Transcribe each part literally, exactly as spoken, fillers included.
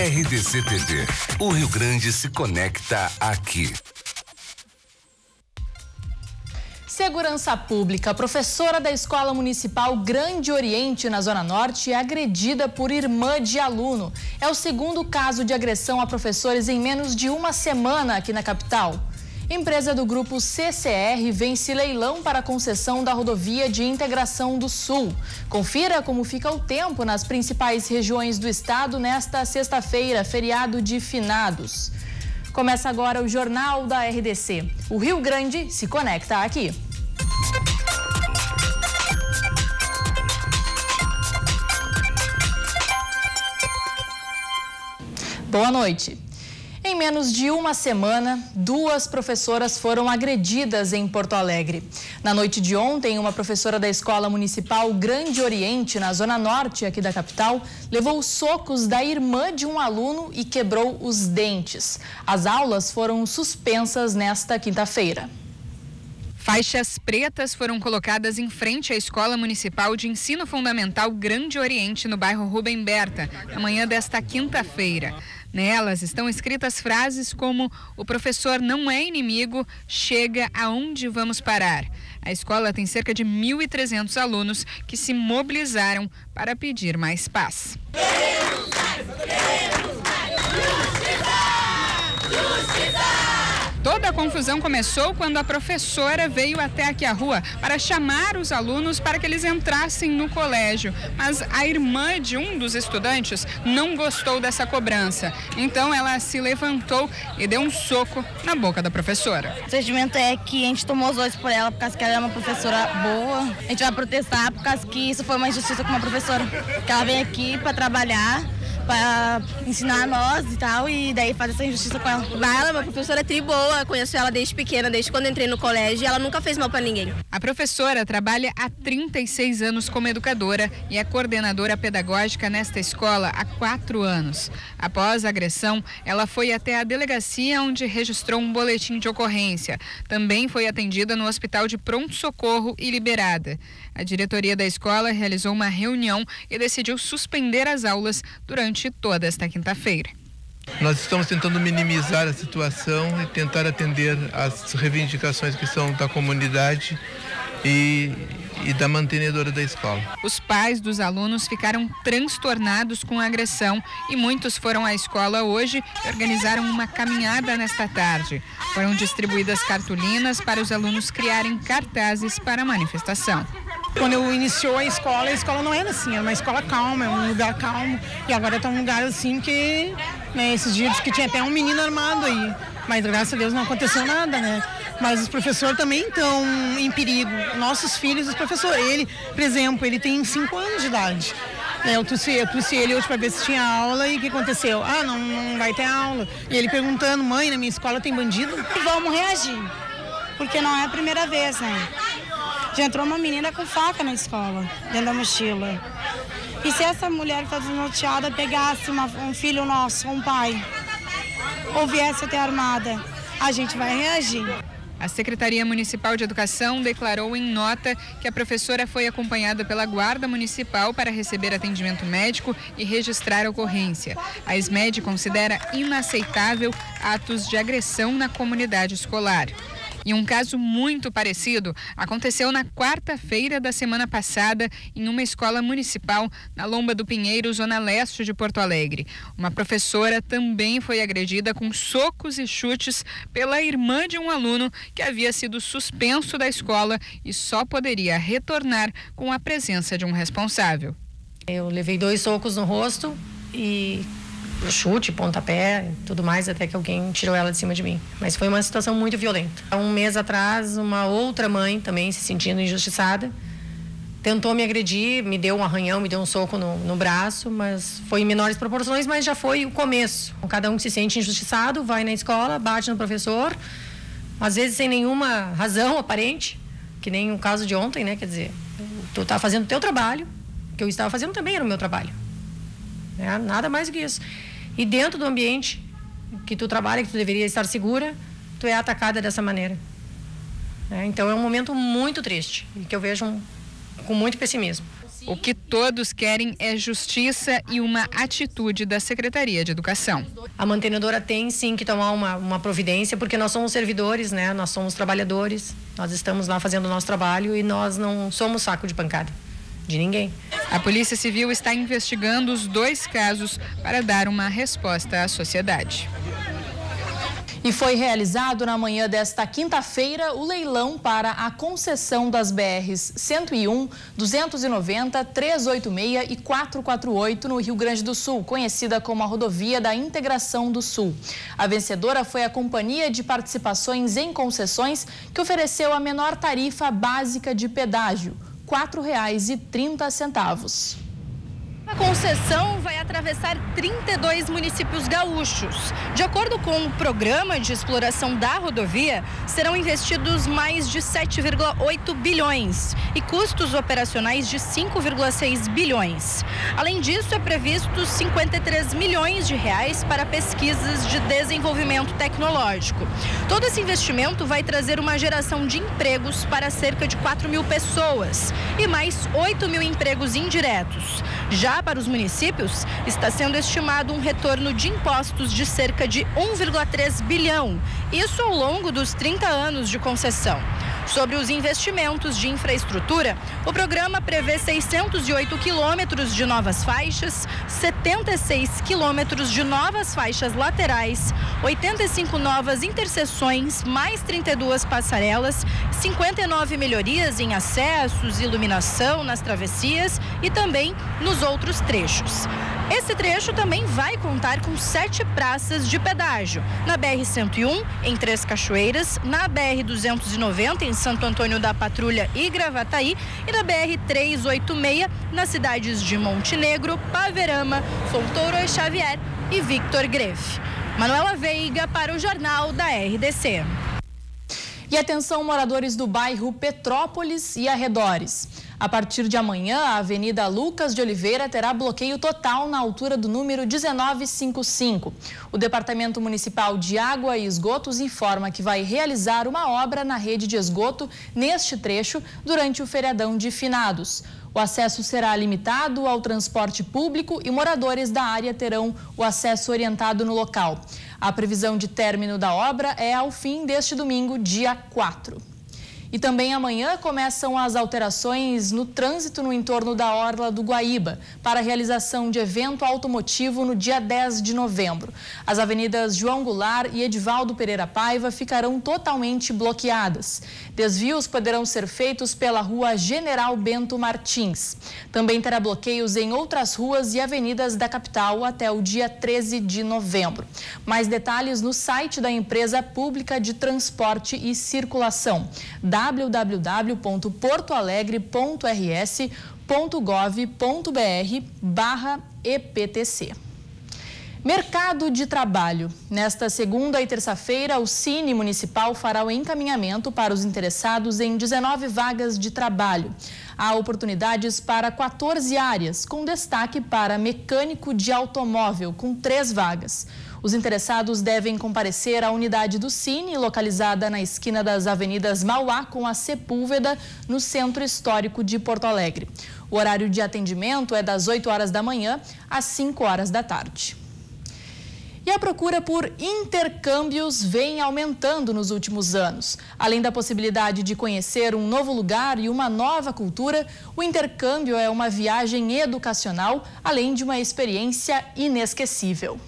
R D C T V. O Rio Grande se conecta aqui. Segurança Pública. Professora da Escola Municipal Grande Oriente, na Zona Norte, é agredida por irmã de aluno. É o segundo caso de agressão a professores em menos de uma semana aqui na capital. Empresa do grupo C C R vence leilão para a concessão da rodovia de Integração do Sul. Confira como fica o tempo nas principais regiões do estado nesta sexta-feira, feriado de finados. Começa agora o Jornal da R D C. O Rio Grande se conecta aqui. Boa noite. Em menos de uma semana, duas professoras foram agredidas em Porto Alegre. Na noite de ontem, uma professora da Escola Municipal Grande Oriente, na Zona Norte aqui da capital, levou socos da irmã de um aluno e quebrou os dentes. As aulas foram suspensas nesta quinta-feira. Faixas pretas foram colocadas em frente à Escola Municipal de Ensino Fundamental Grande Oriente, no bairro Rubem Berta, na manhã desta quinta-feira. Nelas estão escritas frases como: o professor não é inimigo, chega aonde vamos parar. A escola tem cerca de mil e trezentos alunos que se mobilizaram para pedir mais paz. Queremos mais, queremos mais, justiça, justiça! Toda a confusão começou quando a professora veio até aqui a rua para chamar os alunos para que eles entrassem no colégio. Mas a irmã de um dos estudantes não gostou dessa cobrança. Então ela se levantou e deu um soco na boca da professora. O sentimento é que a gente tomou os dois por ela, por causa que ela é uma professora boa. A gente vai protestar por causa que isso foi uma injustiça com uma professora. Que ela vem aqui para trabalhar, para ensinar a nós e tal, e daí faz essa injustiça com ela. Ela é uma professora tri boa, conheço ela desde pequena, desde quando entrei no colégio, e ela nunca fez mal para ninguém. A professora trabalha há trinta e seis anos como educadora e é coordenadora pedagógica nesta escola há quatro anos. Após a agressão, ela foi até a delegacia, onde registrou um boletim de ocorrência. Também foi atendida no hospital de pronto-socorro e liberada. A diretoria da escola realizou uma reunião e decidiu suspender as aulas durante toda esta quinta-feira. Nós estamos tentando minimizar a situação e tentar atender às reivindicações que são da comunidade e, e da mantenedora da escola. Os pais dos alunos ficaram transtornados com a agressão e muitos foram à escola hoje e organizaram uma caminhada nesta tarde. Foram distribuídas cartolinas para os alunos criarem cartazes para a manifestação. Quando eu iniciou a escola, a escola não era assim, era uma escola calma, é um lugar calmo. E agora está um lugar assim que, né, esses dias que tinha até um menino armado aí. Mas graças a Deus não aconteceu nada, né? Mas os professores também estão em perigo. Nossos filhos, os professores, ele, por exemplo, ele tem cinco anos de idade. Eu trouxe, eu trouxe ele hoje para ver se tinha aula e o que aconteceu? Ah, não, não vai ter aula. E ele perguntando: mãe, na minha escola tem bandido? Vamos reagir, porque não é a primeira vez, né? Já entrou uma menina com faca na escola, dentro da mochila. E se essa mulher que está desnorteada pegasse uma, um filho nosso, um pai, ou viesse até armada, a gente vai reagir. A Secretaria Municipal de Educação declarou em nota que a professora foi acompanhada pela Guarda Municipal para receber atendimento médico e registrar a ocorrência. A SMED considera inaceitável atos de agressão na comunidade escolar. E um caso muito parecido aconteceu na quarta-feira da semana passada em uma escola municipal na Lomba do Pinheiro, zona leste de Porto Alegre. Uma professora também foi agredida com socos e chutes pela irmã de um aluno que havia sido suspenso da escola e só poderia retornar com a presença de um responsável. Eu levei dois socos no rosto e chute, pontapé, tudo mais, até que alguém tirou ela de cima de mim. Mas foi uma situação muito violenta. Há um mês atrás, uma outra mãe, também se sentindo injustiçada, tentou me agredir, me deu um arranhão, me deu um soco no, no braço, mas foi em menores proporções, mas já foi o começo. Cada um que se sente injustiçado vai na escola, bate no professor, às vezes sem nenhuma razão aparente, que nem o caso de ontem, né? Quer dizer, tu tá fazendo o teu trabalho, que eu estava fazendo também era o meu trabalho. É, nada mais do que isso. E dentro do ambiente que tu trabalha, que tu deveria estar segura, tu é atacada dessa maneira. É, então é um momento muito triste e que eu vejo um, com muito pessimismo. O que todos querem é justiça e uma atitude da Secretaria de Educação. A mantenedora tem sim que tomar uma, uma providência, porque nós somos servidores, né? Nós somos trabalhadores, nós estamos lá fazendo o nosso trabalho e nós não somos saco de pancada de ninguém. A Polícia Civil está investigando os dois casos para dar uma resposta à sociedade. E foi realizado na manhã desta quinta-feira o leilão para a concessão das B Rs cento e um, duzentos e noventa, trezentos e oitenta e seis e quatrocentos e quarenta e oito no Rio Grande do Sul, conhecida como a Rodovia da Integração do Sul. A vencedora foi a Companhia de Participações em Concessões, que ofereceu a menor tarifa básica de pedágio, quatro reais e trinta centavos. A concessão vai atravessar trinta e dois municípios gaúchos. De acordo com o programa de exploração da rodovia, serão investidos mais de sete vírgula oito bilhões e custos operacionais de cinco vírgula seis bilhões. Além disso, é previsto cinquenta e três milhões de reais para pesquisas de desenvolvimento tecnológico. Todo esse investimento vai trazer uma geração de empregos para cerca de quatro mil pessoas e mais oito mil empregos indiretos. Já para os municípios, está sendo estimado um retorno de impostos de cerca de um vírgula três bilhão, isso ao longo dos trinta anos de concessão. Sobre os investimentos de infraestrutura, o programa prevê seiscentos e oito quilômetros de novas faixas, setenta e seis quilômetros de novas faixas laterais, oitenta e cinco novas interseções, mais trinta e duas passarelas, cinquenta e nove melhorias em acessos, iluminação nas travessias e também nos outros trechos. Esse trecho também vai contar com sete praças de pedágio, na B R cento e um, em Três Cachoeiras, na B R duzentos e noventa, em Santo Antônio da Patrulha e Gravataí, e na B R trezentos e oitenta e seis, nas cidades de Montenegro, Paverama, Fontoura e Xavier e Victor Greff. Manuela Veiga para o Jornal da R D C. E atenção, moradores do bairro Petrópolis e arredores. A partir de amanhã, a Avenida Lucas de Oliveira terá bloqueio total na altura do número dezenove cinquenta e cinco. O Departamento Municipal de Água e Esgotos informa que vai realizar uma obra na rede de esgoto neste trecho durante o feriadão de finados. O acesso será limitado ao transporte público e moradores da área terão o acesso orientado no local. A previsão de término da obra é ao fim deste domingo, dia quatro. E também amanhã começam as alterações no trânsito no entorno da Orla do Guaíba, para a realização de evento automotivo no dia dez de novembro. As avenidas João Goulart e Edivaldo Pereira Paiva ficarão totalmente bloqueadas. Desvios poderão ser feitos pela rua General Bento Martins. Também terá bloqueios em outras ruas e avenidas da capital até o dia treze de novembro. Mais detalhes no site da Empresa Pública de Transporte e Circulação, w w w ponto porto alegre ponto r s ponto gov ponto b r barra E P T C. Mercado de trabalho. Nesta segunda e terça-feira, o Cine Municipal fará o encaminhamento para os interessados em dezenove vagas de trabalho. Há oportunidades para quatorze áreas, com destaque para mecânico de automóvel, com três vagas. Os interessados devem comparecer à unidade do Cine, localizada na esquina das avenidas Mauá com a Sepúlveda, no Centro Histórico de Porto Alegre. O horário de atendimento é das oito horas da manhã às cinco horas da tarde. E a procura por intercâmbios vem aumentando nos últimos anos. Além da possibilidade de conhecer um novo lugar e uma nova cultura, o intercâmbio é uma viagem educacional, além de uma experiência inesquecível.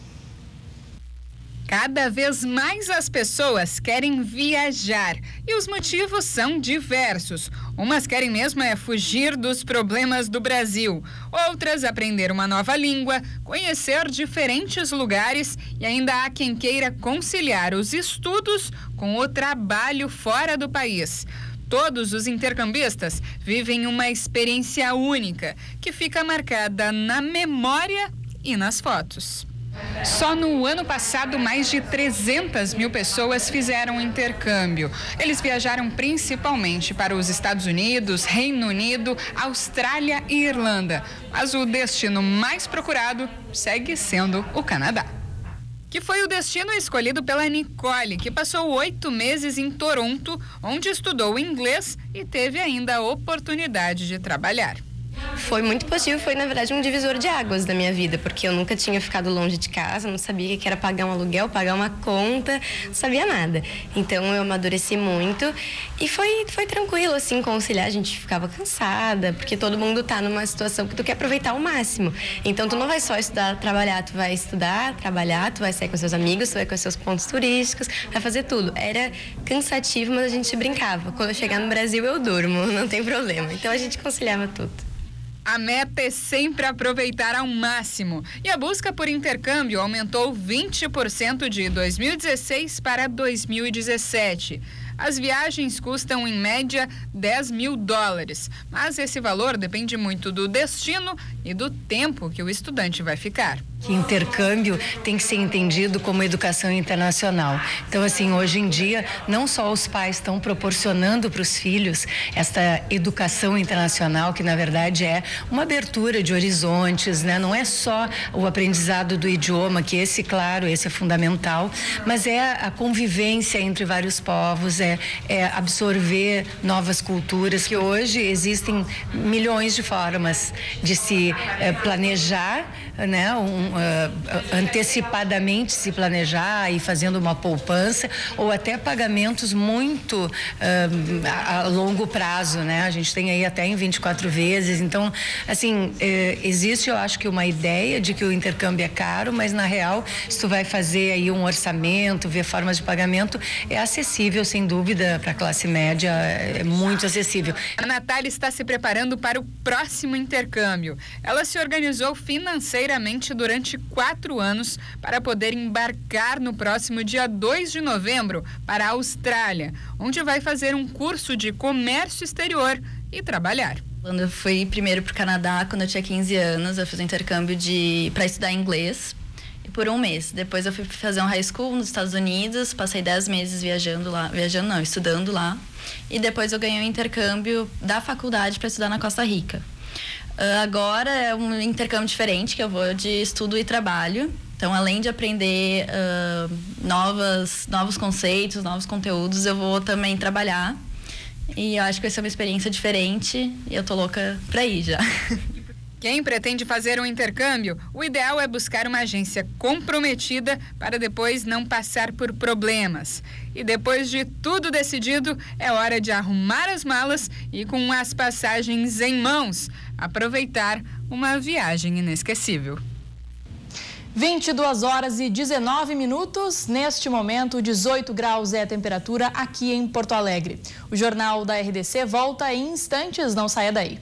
Cada vez mais as pessoas querem viajar e os motivos são diversos. Umas querem mesmo é fugir dos problemas do Brasil, outras aprender uma nova língua, conhecer diferentes lugares e ainda há quem queira conciliar os estudos com o trabalho fora do país. Todos os intercambistas vivem uma experiência única que fica marcada na memória e nas fotos. Só no ano passado, mais de trezentas mil pessoas fizeram intercâmbio. Eles viajaram principalmente para os Estados Unidos, Reino Unido, Austrália e Irlanda. Mas o destino mais procurado segue sendo o Canadá, que foi o destino escolhido pela Nicole, que passou oito meses em Toronto, onde estudou inglês e teve ainda a oportunidade de trabalhar. Foi muito positivo, foi na verdade um divisor de águas da minha vida, porque eu nunca tinha ficado longe de casa, não sabia o que era pagar um aluguel, pagar uma conta, não sabia nada. Então eu amadureci muito e foi, foi tranquilo assim conciliar, a gente ficava cansada, porque todo mundo tá numa situação que tu quer aproveitar ao máximo. Então tu não vai só estudar, trabalhar, tu vai estudar, trabalhar, tu vai sair com seus amigos, tu vai com seus pontos turísticos, vai fazer tudo. Era cansativo, mas a gente brincava. Quando eu chegar no Brasil eu durmo, não tem problema. Então a gente conciliava tudo. A meta é sempre aproveitar ao máximo e a busca por intercâmbio aumentou vinte por cento de dois mil e dezesseis para dois mil e dezessete. As viagens custam, em média, dez mil dólares, mas esse valor depende muito do destino e do tempo que o estudante vai ficar. Que intercâmbio tem que ser entendido como educação internacional. Então, assim, hoje em dia, não só os pais estão proporcionando para os filhos esta educação internacional, que na verdade é uma abertura de horizontes, né? Não é só o aprendizado do idioma, que esse, claro, esse é fundamental, mas é a convivência entre vários povos, é, é absorver novas culturas, que hoje existem milhões de formas de se é, planejar, né? Um, Uh, antecipadamente se planejar e fazendo uma poupança ou até pagamentos muito uh, a, a longo prazo, né? A gente tem aí até em vinte e quatro vezes. Então, assim, eh, existe, eu acho que uma ideia de que o intercâmbio é caro, mas na real, se tu vai fazer aí um orçamento, ver formas de pagamento, é acessível, sem dúvida, para a classe média, é muito acessível. A Natália está se preparando para o próximo intercâmbio. Ela se organizou financeiramente durante quatro anos para poder embarcar no próximo dia dois de novembro para a Austrália, onde vai fazer um curso de comércio exterior e trabalhar. Quando eu fui primeiro para o Canadá, quando eu tinha quinze anos, eu fiz um intercâmbio de para estudar inglês por um mês. Depois eu fui fazer um high school nos Estados Unidos, passei dez meses viajando lá, viajando não, estudando lá. E depois eu ganhei um intercâmbio da faculdade para estudar na Costa Rica. Uh, agora é um intercâmbio diferente, que eu vou de estudo e trabalho. Então, além de aprender uh, novas, novos conceitos, novos conteúdos, eu vou também trabalhar. E eu acho que vai ser uma experiência diferente e eu tô louca pra ir já. Quem pretende fazer um intercâmbio, o ideal é buscar uma agência comprometida para depois não passar por problemas. E depois de tudo decidido, é hora de arrumar as malas e, com as passagens em mãos, aproveitar uma viagem inesquecível. vinte e duas horas e dezenove minutos. Neste momento, dezoito graus é a temperatura aqui em Porto Alegre. O Jornal da R D C volta em instantes, não saia daí.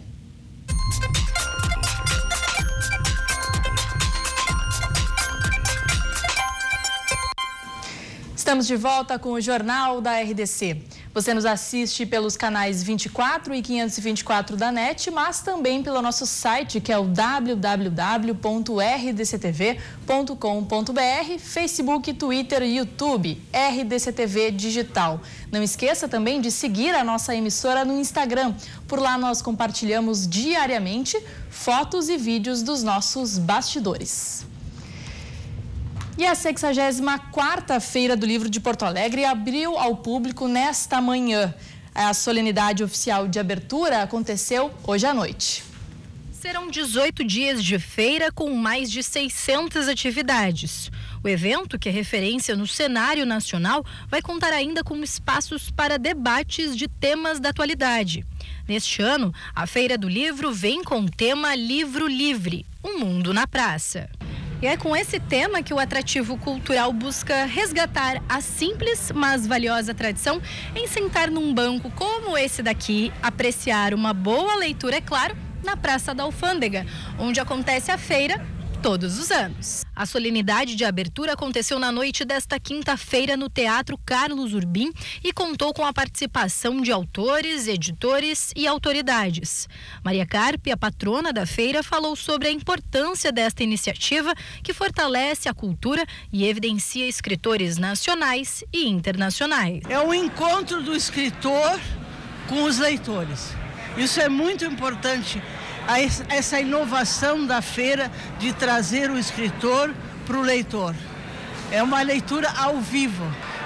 Estamos de volta com o Jornal da R D C. Você nos assiste pelos canais vinte e quatro e quinhentos e vinte e quatro da N E T, mas também pelo nosso site, que é o w w w ponto r d c t v ponto com ponto b r, Facebook, Twitter e YouTube, R D C T V Digital. Não esqueça também de seguir a nossa emissora no Instagram. Por lá nós compartilhamos diariamente fotos e vídeos dos nossos bastidores. E a sexagésima quarta Feira do Livro de Porto Alegre abriu ao público nesta manhã. A solenidade oficial de abertura aconteceu hoje à noite. Serão dezoito dias de feira com mais de seiscentas atividades. O evento, que é referência no cenário nacional, vai contar ainda com espaços para debates de temas da atualidade. Neste ano, a Feira do Livro vem com o tema Livro Livre, um mundo na praça. E é com esse tema que o atrativo cultural busca resgatar a simples, mas valiosa tradição em sentar num banco como esse daqui, apreciar uma boa leitura, é claro, na Praça da Alfândega, onde acontece a feira todos os anos. A solenidade de abertura aconteceu na noite desta quinta-feira no Teatro Carlos Urbim e contou com a participação de autores, editores e autoridades. Maria Carpe, a patrona da feira, falou sobre a importância desta iniciativa que fortalece a cultura e evidencia escritores nacionais e internacionais. É o encontro do escritor com os leitores. Isso é muito importante. Essa inovação da feira de trazer o escritor para o leitor. É uma leitura ao vivo.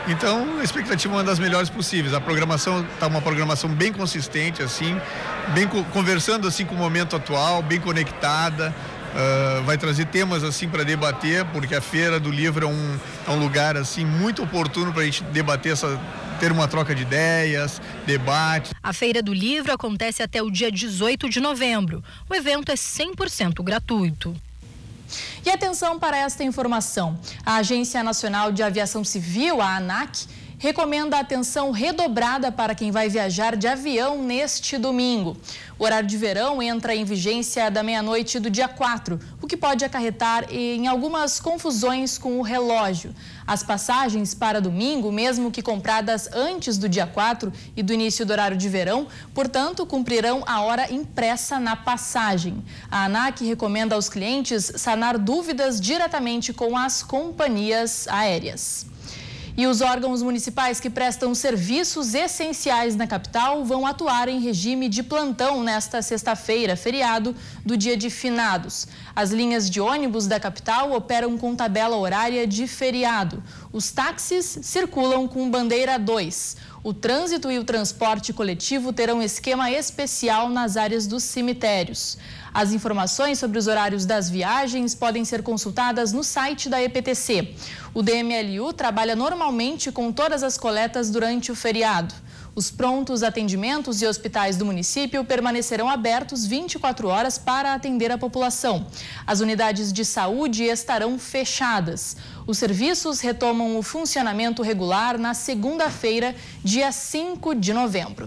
Então, a expectativa é uma das melhores possíveis. A programação está uma programação bem consistente, assim, bem conversando assim com o momento atual, bem conectada. Uh, vai trazer temas assim para debater, porque a Feira do Livro é um, é um lugar assim muito oportuno para a gente debater essa, ter uma troca de ideias, debate. A Feira do Livro acontece até o dia dezoito de novembro. O evento é cem por cento gratuito. E atenção para esta informação. A Agência Nacional de Aviação Civil, a ANAC, recomenda atenção redobrada para quem vai viajar de avião neste domingo. O horário de verão entra em vigência da meia-noite do dia quatro, o que pode acarretar em algumas confusões com o relógio. As passagens para domingo, mesmo que compradas antes do dia quatro e do início do horário de verão, portanto, cumprirão a hora impressa na passagem. A ANAC recomenda aos clientes sanar dúvidas diretamente com as companhias aéreas. E os órgãos municipais que prestam serviços essenciais na capital vão atuar em regime de plantão nesta sexta-feira, feriado do Dia de Finados. As linhas de ônibus da capital operam com tabela horária de feriado. Os táxis circulam com bandeira dois. O trânsito e o transporte coletivo terão esquema especial nas áreas dos cemitérios. As informações sobre os horários das viagens podem ser consultadas no site da E P T C. O D M L U trabalha normalmente com todas as coletas durante o feriado. Os prontos atendimentos e hospitais do município permanecerão abertos vinte e quatro horas para atender a população. As unidades de saúde estarão fechadas. Os serviços retomam o funcionamento regular na segunda-feira, dia cinco de novembro.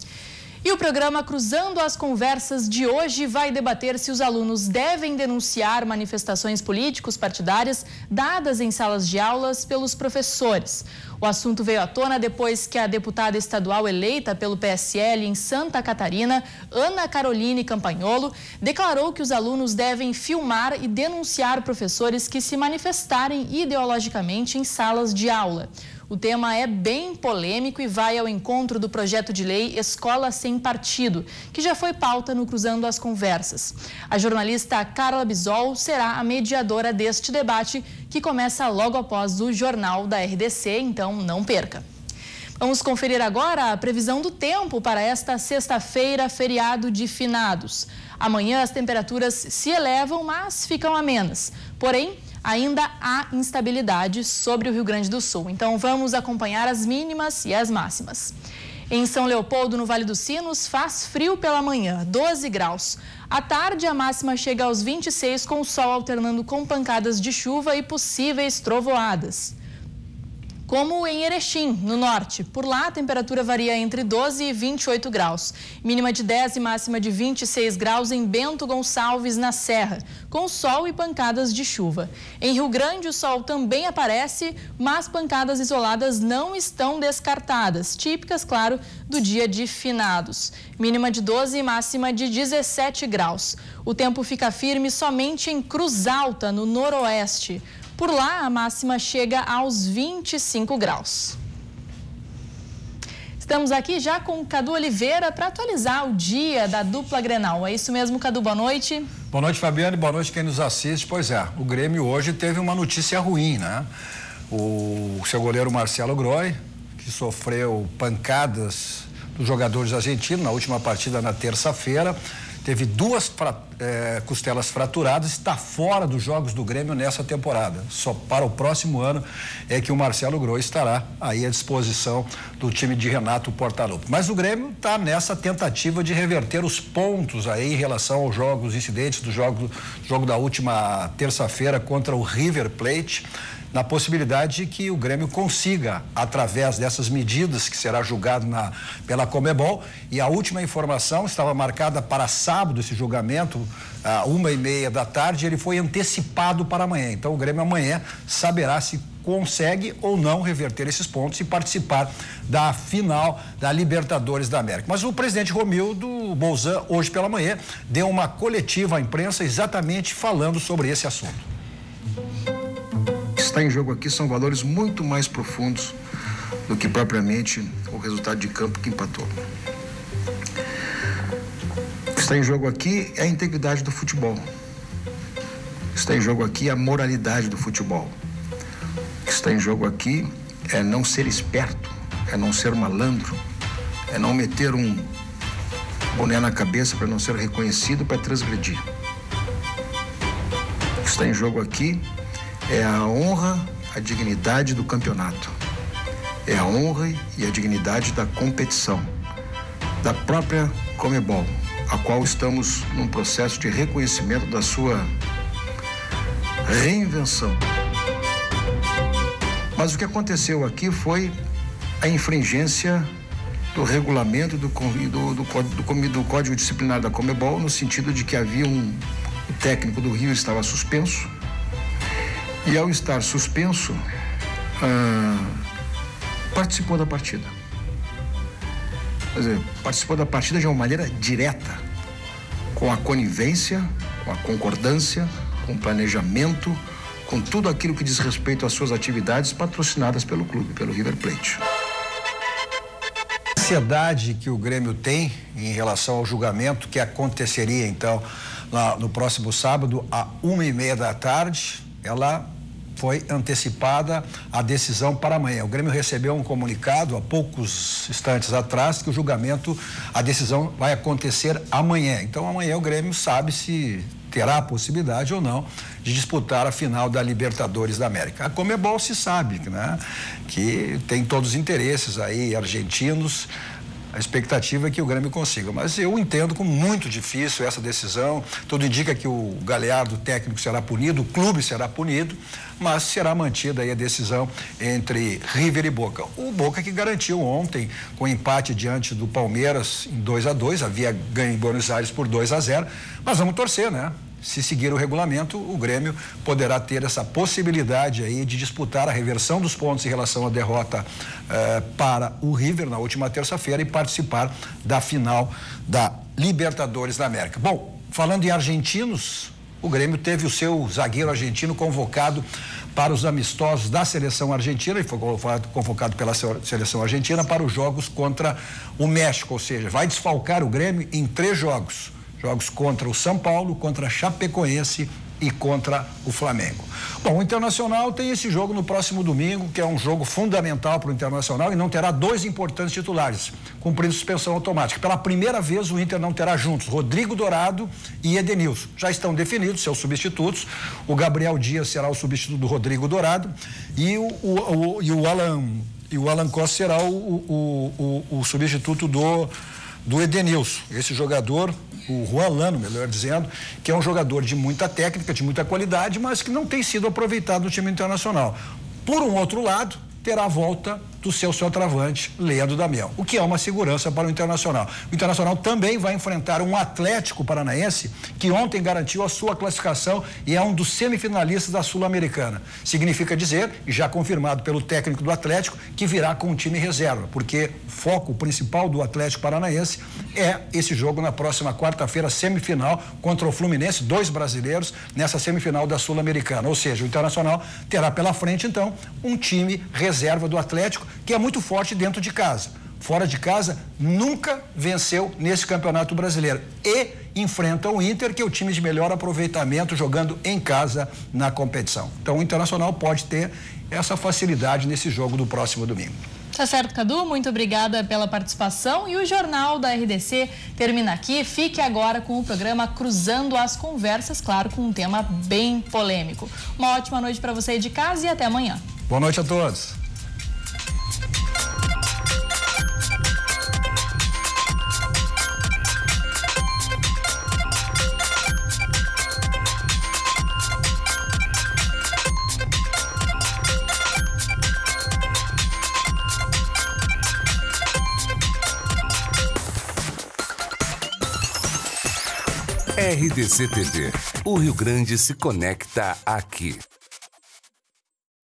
E o programa Cruzando as Conversas de hoje vai debater se os alunos devem denunciar manifestações políticos partidárias dadas em salas de aulas pelos professores. O assunto veio à tona depois que a deputada estadual eleita pelo P S L em Santa Catarina, Ana Caroline Campagnolo, declarou que os alunos devem filmar e denunciar professores que se manifestarem ideologicamente em salas de aula. O tema é bem polêmico e vai ao encontro do projeto de lei Escola Sem Partido, que já foi pauta no Cruzando as Conversas. A jornalista Carla Bisol será a mediadora deste debate, que começa logo após o Jornal da R D C, então não perca. Vamos conferir agora a previsão do tempo para esta sexta-feira, feriado de Finados. Amanhã as temperaturas se elevam, mas ficam amenas. Porém, ainda há instabilidade sobre o Rio Grande do Sul. Então, vamos acompanhar as mínimas e as máximas. Em São Leopoldo, no Vale dos Sinos, faz frio pela manhã, doze graus. À tarde, a máxima chega aos vinte e seis, com o sol alternando com pancadas de chuva e possíveis trovoadas. Como em Erechim, no norte. Por lá, a temperatura varia entre doze e vinte e oito graus. Mínima de dez e máxima de vinte e seis graus em Bento Gonçalves, na Serra, com sol e pancadas de chuva. Em Rio Grande, o sol também aparece, mas pancadas isoladas não estão descartadas, típicas, claro, do dia de Finados. Mínima de doze e máxima de dezessete graus. O tempo fica firme somente em Cruz Alta, no noroeste. Por lá, a máxima chega aos vinte e cinco graus. Estamos aqui já com o Cadu Oliveira para atualizar o dia da dupla Grenal. É isso mesmo, Cadu? Boa noite. Boa noite, Fabiane. Boa noite quem nos assiste. Pois é, o Grêmio hoje teve uma notícia ruim, né? O seu goleiro Marcelo Groy, que sofreu pancadas dos jogadores argentinos na última partida na terça-feira, teve duas fra é, costelas fraturadas, está fora dos jogos do Grêmio nessa temporada. Só para o próximo ano é que o Marcelo Groy estará aí à disposição do time de Renato Portaluppi. Mas o Grêmio está nessa tentativa de reverter os pontos aí em relação aos jogos incidentes do jogo, jogo da última terça-feira contra o River Plate, na possibilidade de que o Grêmio consiga, através dessas medidas que será julgado na, pela Conmebol, e a última informação estava marcada para sábado, esse julgamento, a uma e meia da tarde, ele foi antecipado para amanhã. Então o Grêmio amanhã saberá se consegue ou não reverter esses pontos e participar da final da Libertadores da América. Mas o presidente Romildo Bolzan, hoje pela manhã, deu uma coletiva à imprensa exatamente falando sobre esse assunto. Está em jogo aqui são valores muito mais profundos do que propriamente o resultado de campo que empatou. O que está em jogo aqui é a integridade do futebol. O que está em jogo aqui é a moralidade do futebol. O que está em jogo aqui é não ser esperto, é não ser malandro, é não meter um boné na cabeça para não ser reconhecido, para transgredir. O que está em jogo aqui é a honra, a dignidade do campeonato. É a honra e a dignidade da competição, da própria Conmebol, a qual estamos num processo de reconhecimento da sua reinvenção. Mas o que aconteceu aqui foi a infringência do regulamento do, do, do, do, do Código Disciplinar da Conmebol, no sentido de que havia um o técnico do Rio estava suspenso, e ao estar suspenso, ah, participou da partida. Quer dizer, participou da partida de uma maneira direta, com a conivência, com a concordância, com o planejamento, com tudo aquilo que diz respeito às suas atividades patrocinadas pelo clube, pelo River Plate. A ansiedade que o Grêmio tem em relação ao julgamento que aconteceria, então, lá no próximo sábado, à uma e meia da tarde, ela foi antecipada a decisão para amanhã. O Grêmio recebeu um comunicado há poucos instantes atrás que o julgamento, a decisão vai acontecer amanhã. Então, amanhã o Grêmio sabe se terá a possibilidade ou não de disputar a final da Libertadores da América. A Conmebol se sabe, né, que tem todos os interesses aí argentinos. A expectativa é que o Grêmio consiga, mas eu entendo como muito difícil essa decisão. Tudo indica que o Galhardo, técnico, será punido, o clube será punido, mas será mantida aí a decisão entre River e Boca. O Boca que garantiu ontem, com empate diante do Palmeiras em dois a dois, havia ganho em Buenos Aires por dois a zero, mas vamos torcer, né? Se seguir o regulamento, o Grêmio poderá ter essa possibilidade aí de disputar a reversão dos pontos em relação à derrota eh, para o River na última terça-feira e participar da final da Libertadores da América. Bom, falando em argentinos, o Grêmio teve o seu zagueiro argentino convocado para os amistosos da seleção argentina e foi convocado pela seleção argentina para os jogos contra o México, ou seja, vai desfalcar o Grêmio em três jogos. Jogos contra o São Paulo, contra a Chapecoense e contra o Flamengo. Bom, o Internacional tem esse jogo no próximo domingo, que é um jogo fundamental para o Internacional e não terá dois importantes titulares, cumprindo suspensão automática. Pela primeira vez o Inter não terá juntos Rodrigo Dourado e Edenilson. Já estão definidos seus substitutos. O Gabriel Dias será o substituto do Rodrigo Dourado e o, o, o, e o Alan e o Alan Costa será o, o, o, o substituto do do Edenilson, esse jogador, o Juan Lano, melhor dizendo, que é um jogador de muita técnica, de muita qualidade, mas que não tem sido aproveitado no time internacional. Por um outro lado, terá a volta do seu centroavante, Leandro Damião, o que é uma segurança para o Internacional. O Internacional também vai enfrentar um Atlético Paranaense que ontem garantiu a sua classificação e é um dos semifinalistas da Sul-Americana. Significa dizer, e já confirmado pelo técnico do Atlético, que virá com um time reserva, porque o foco principal do Atlético Paranaense é esse jogo na próxima quarta-feira, semifinal contra o Fluminense, dois brasileiros nessa semifinal da Sul-Americana. Ou seja, o Internacional terá pela frente, então, um time reserva do Atlético, que é muito forte dentro de casa. Fora de casa, nunca venceu nesse Campeonato Brasileiro. E enfrenta o Inter, que é o time de melhor aproveitamento jogando em casa na competição. Então, o Internacional pode ter essa facilidade nesse jogo do próximo domingo. Tá certo, Cadu, muito obrigada pela participação e o Jornal da R D C termina aqui. Fique agora com o programa Cruzando as Conversas, claro, com um tema bem polêmico. Uma ótima noite para você aí de casa e até amanhã. Boa noite a todos. R D C T V. O Rio Grande se conecta aqui.